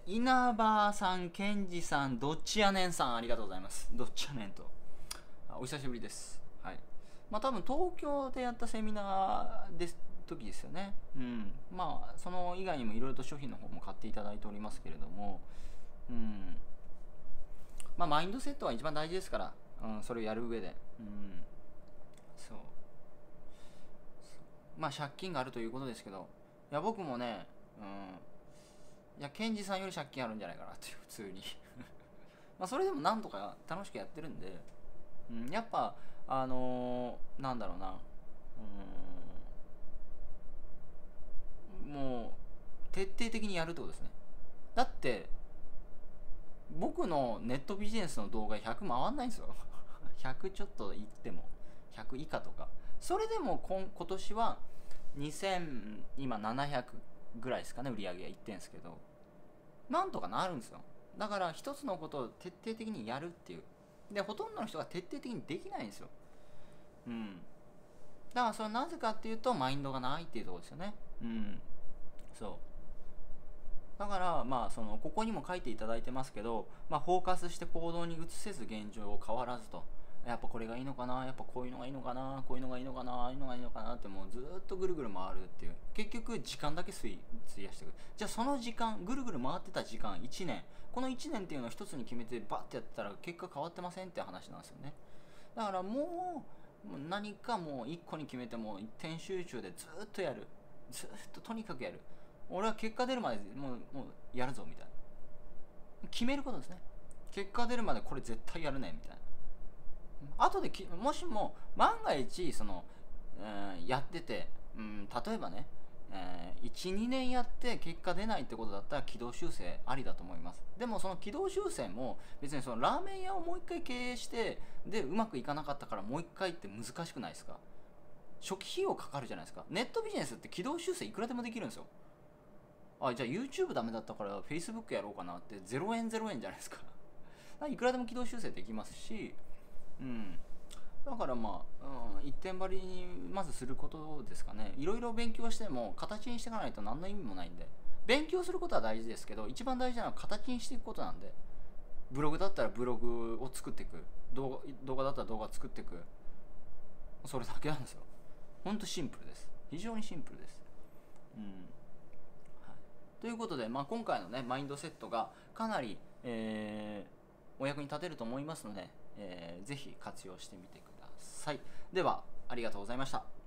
稲葉さん、健二さん、どっちやねんさん、ありがとうございます。どっちやねんと。お久しぶりです。はい。まあ多分東京でやったセミナーです時ですよね。うん。まあその以外にもいろいろと商品の方も買っていただいておりますけれども、うん。まあマインドセットは一番大事ですから、うん、それをやる上で。うん。そう。まあ借金があるということですけど、いや僕もね、うん。いや、ケンジさんより借金あるんじゃないかなっていう、普通に。まあそれでもなんとか楽しくやってるんで、うん、やっぱなんだろうな、もう徹底的にやるってことですね。だって僕のネットビジネスの動画100回んないんですよ。100ちょっといっても100以下とか。それでも今年は2000今700ぐらいですかね、売り上げがいってんすけど、なんとかなるんですよ。だから一つのことを徹底的にやるっていう。でほとんどの人が徹底的にできないんですよ。うん。だからそれはなぜかっていうとマインドがないっていうところですよね。うん。そう。だからまあここにも書いていただいてますけど、まあ、フォーカスして行動に移せず現状を変わらずと。やっぱこれがいいのかな、やっぱこういうのがいいのかな、こういうのがいいのかな、ああいうのがいいのかなって、もうずっとぐるぐる回るっていう。結局時間だけ費やしていく。じゃあその時間、ぐるぐる回ってた時間1年、この1年っていうのを一つに決めてバッてやってたら結果変わってませんって話なんですよね。だからもう何かもう一個に決めても一点集中でずっとやる、ずっととにかくやる。俺は結果出るまでもうやるぞみたいな、決めることですね。結果出るまでこれ絶対やるねみたいな。後でもしも万が一やってて、例えばね、12年やって結果出ないってことだったら軌道修正ありだと思います。でもその軌道修正も別にそのラーメン屋をもう一回経営してでうまくいかなかったからもう一回って難しくないですか？初期費用かかるじゃないですか。ネットビジネスって軌道修正いくらでもできるんですよ。じゃあ YouTube ダメだったから Facebook やろうかなって0円0円じゃないですか。いくらでも軌道修正できますし、うん、だからまあ、一点張りにまずすることですかね。いろいろ勉強しても形にしていかないと何の意味もないんで、勉強することは大事ですけど一番大事なのは形にしていくことなんで、ブログだったらブログを作っていく、動画だったら動画作っていく、それだけなんですよ。ほんとシンプルです。非常にシンプルです。うん、はい、ということで、まあ、今回のねマインドセットがかなり、お役に立てると思いますので、ぜひ活用してみてください。ではありがとうございました。